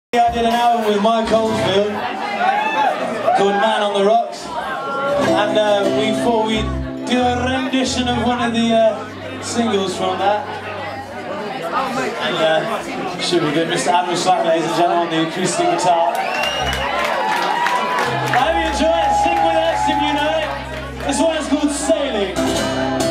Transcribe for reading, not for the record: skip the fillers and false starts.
I did an album with Oldfield called Man on the Rocks, and we thought we'd do a rendition of one of the singles from that. And should be good. Mr. Adam Slack, ladies and gentlemen, on the acoustic guitar. I hope you enjoy it. Sing with us if you know it. This one is called Sailing.